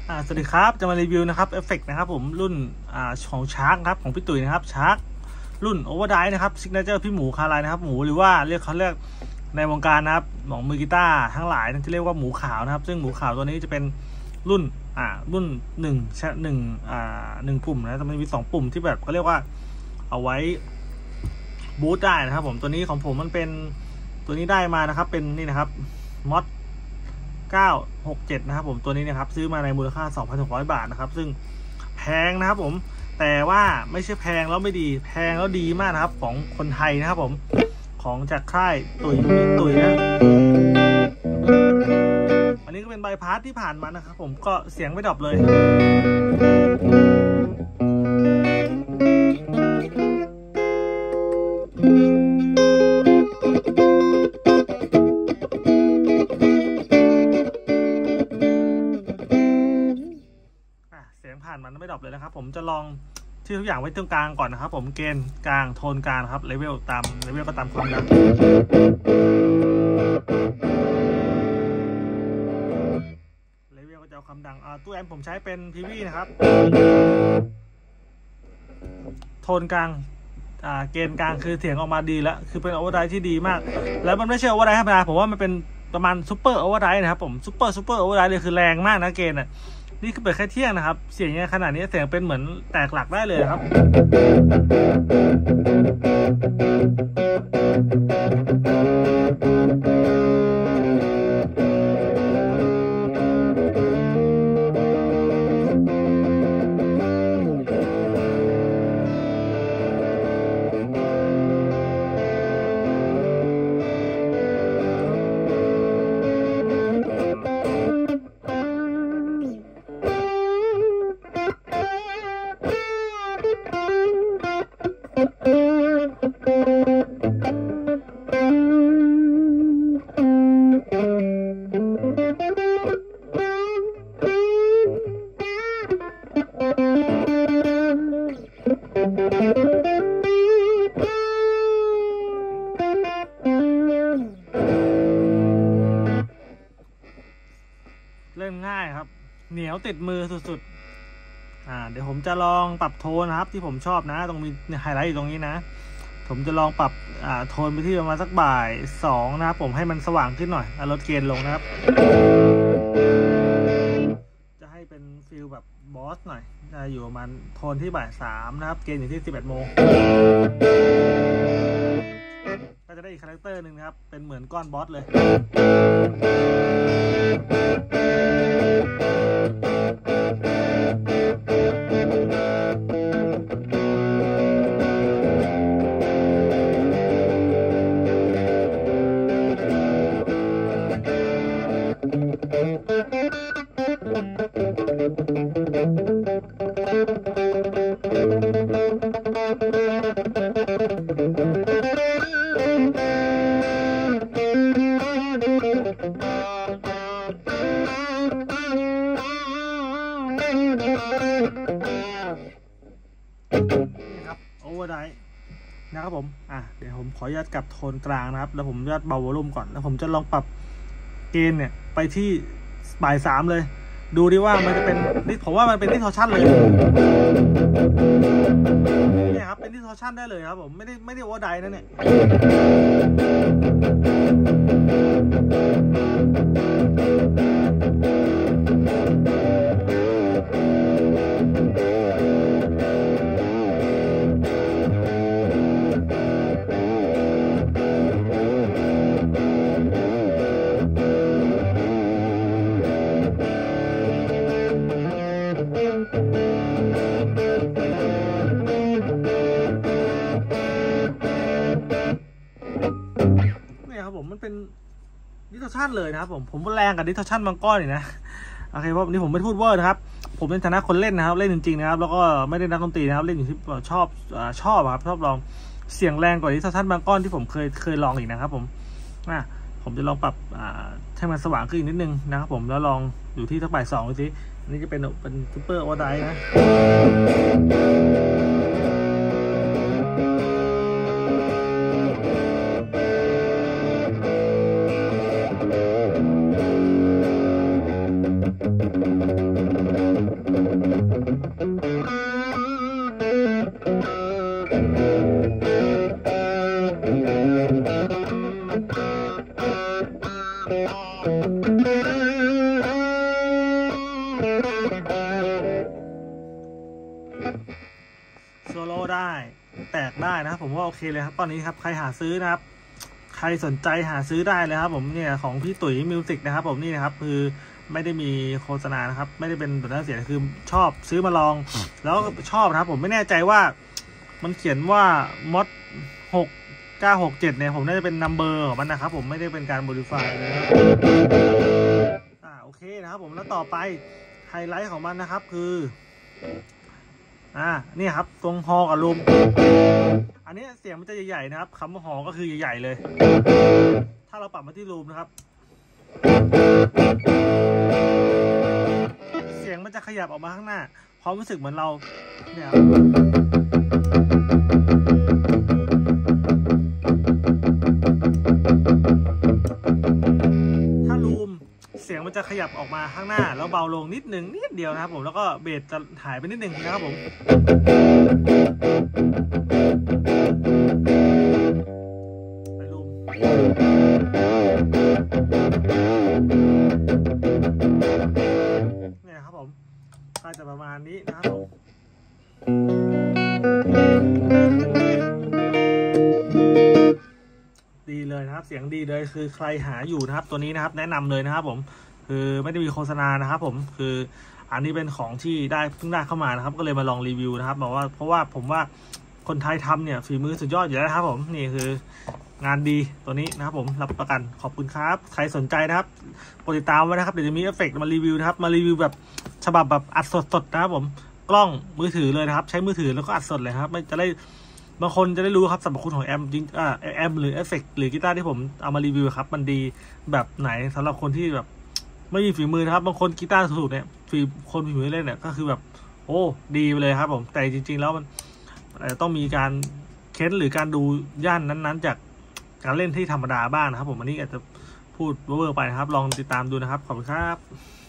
สวัสดีครับจะมารีวิวนะครับเอฟเฟกต์นะครับผมรุ่นของชาร์กครับของพี่ตุ๋ยนะครับชาร์กรุ่นโอเวอร์ไดร์นะครับซิกเนเจอร์พี่หมูคาไลนะครับหมูหรือว่าเขาเรียกในวงการนะครับของมือกีตาร์ทั้งหลายที่เรียกว่าหมูขาวนะครับซึ่งหมูขาวตัวนี้จะเป็นรุ่นหนึ่งปุ่มนะมันมี2ปุ่มที่แบบเขาเรียกว่าเอาไว้บูตได้นะครับผมตัวนี้ของผมมันเป็นตัวนี้ได้มานะครับเป็นนี่นะครับมอด967นะครับผมตัวนี้นะครับซื้อมาในมูลค่า 2,600 บาทนะครับซึ่งแพงนะครับผมแต่ว่าไม่ใช่แพงแล้วไม่ดีแพงแล้วดีมากนะครับของคนไทยนะครับผมของจากค่ายตุ๋ยนะอันนี้ก็เป็นใบพาสที่ผ่านมานะครับผมก็เสียงไม่ดรอปเลยผ่านมันไม่ดรอปเลยนะครับผมจะลองที่ทุกอย่างไว้ตรงกลางก่อนนะครับผมเกณฑ์กลางโทนกลางครับเลเวลก็ตามความดังเลเวลก็จะเอาความดังตู้แอมป์ผมใช้เป็นพีวีนะครับโทนกลางเกณฑ์กลางคือเสียงออกมาดีแล้วคือเป็นโอเวอร์ไดร์ที่ดีมากแล้วมันไม่ใช่โอเวอร์ไดร์ธรรมดาผมว่ามันเป็นประมาณซูเปอร์โอเวอร์ไดร์นะครับผมซูเปอร์โอเวอร์ไดร์เลยคือแรงมากนะเกณฑ์นี่คือเปิดแค่เที่ยงนะครับเสียงขนาดนี้เสียงเป็นเหมือนแตกหลักได้เลยครับเล่นง่ายครับเหนียวติดมือสุดๆเดี๋ยวผมจะลองปรับโทนนะครับที่ผมชอบนะตรงมีไฮไลท์อยู่ตรงนี้นะผมจะลองปรับโทนไปที่ประมาณสักบ่าย2นะครับผมให้มันสว่างขึ้นหน่อยลดเกณฑ์ลงนะครับจะให้เป็นฟิลแบบบอสหน่อยจะอยู่ประมาณโทนที่บ่าย3นะครับเกณฑ์อยู่ที่11 โมงก็จะได้อีกคาแรคเตอร์หนึ่งนะครับเป็นเหมือนก้อนบอสเลยนี่ครับโอเวอร์ไดร์นะครับผมเดี๋ยวผมขออนุญาตกลับโทนกลางนะครับแล้วผมอนุญาตเบาวอลลุ่มก่อนแล้วผมจะลองปรับเกณฑ์เนี่ยไปที่บ่าย3เลยดูดิว่ามันจะเป็นผมว่ามันเป็นดิสทอร์ชันเลยเนี่ยครับเป็นดิสทอร์ชันได้เลยครับผมไม่ได้โอเวอร์ไดร์นะเนี่ยมันเป็นดิสทอร์ชันเลยนะครับผมแรงกับดิสทอร์ชันบางก้อนนี่นะโอเคเพราะวันนี้ผมไม่พูดเวอร์นะครับผมในฐานะคนเล่นนะครับเล่นจริงๆนะครับแล้วก็ไม่ได้นักดนตรีนะครับเล่นอยู่ที่ชอบครับชอบลองเสียงแรงกว่าดิสทอร์ชันบางก้อนที่ผมเคยลองอีกนะครับผมจะลองปรับให้มันสว่างขึ้นนิดนึงนะครับผมแล้วลองอยู่ที่สักบ่าย2ดูสิอันนี้จะเป็นซูเปอร์โอเวอร์ไดร์นะ Thank you. แตกได้นะครับผมว่าโอเคเลยครับตอนนี้ครับใครหาซื้อนะครับใครสนใจหาซื้อได้เลยครับผมเนี่ยของพี่ตุ๋ยมิวสิกนะครับผมนี่นะครับคือไม่ได้มีโฆษณานะครับไม่ได้เป็นตัวน่าเสียคือชอบซื้อมาลองแล้วชอบนะครับผมไม่แน่ใจว่ามันเขียนว่ามอด6967เนี่ยผมน่าจะเป็นนัมเบอร์ของมันนะครับผมไม่ได้เป็นการโมดิฟายเลยนะโอเคนะครับผมแล้วต่อไปไฮไลท์ของมันนะครับคือนี่ครับตรงฮอกับลูมอันนี้เสียงมันจะใหญ่ๆนะครับคำว่าฮอก็คือใหญ่ๆเลยถ้าเราปรับมาที่ลูมนะครับเสียงมันจะขยับออกมาข้างหน้าความรู้สึกเหมือนเราเนี่ยถ้าลูมเสียงมันจะขยับออกมาข้างหน้าแล้วเบาลงนิดเดียวนะครับผมแล้วก็เบสจะหายไปนิดนึงนะครับผมไปลูมเนี่ยครับผมก็จะประมาณนี้นะครับผมดีเลยนะครับเสียงดีเลยคือใครหาอยู่นะครับตัวนี้นะครับแนะนำเลยนะครับผมคือไม่ได้มีโฆษณานะครับผมคืออันนี้เป็นของที่เพิ่งได้เข้ามานะครับก็เลยมาลองรีวิวนะครับบอกว่าเพราะว่าผมว่าคนไทยทำเนี่ยฝีมือสุดยอดอยู่แล้วครับผมนี่คืองานดีตัวนี้นะครับผมรับประกันขอบคุณครับใครสนใจนะครับกดติดตามไว้นะครับเดี๋ยวจะมีเอฟเฟกต์มารีวิวนะครับมารีวิวแบบฉบับแบบอัดสดนะครับผมกล้องมือถือเลยนะครับใช้มือถือแล้วก็อัดสดเลยครับไม่จะได้บางคนจะได้รู้ครับสรรพคุณของแอมจริงแอมหรือเอฟเฟกต์หรือกีตาร์ที่ผมเอามารีวิวครับมันดีแบบไหนสำหรับคนที่แบบไม่มีฝีมือนะครับบางคนกีตาร์ถูกเนี่ยคนฝีมือเล่นเนี่ยก็คือแบบโอ้ดีไปเลยครับผมแต่จริงๆแล้วมันต้องมีการเค้นหรือการดูย่านนั้นๆจากการเล่นที่ธรรมดาบ้างนะครับผมอันนี้อาจจะพูดเวอร์ไปนะครับลองติดตามดูนะครับขอบคุณครับ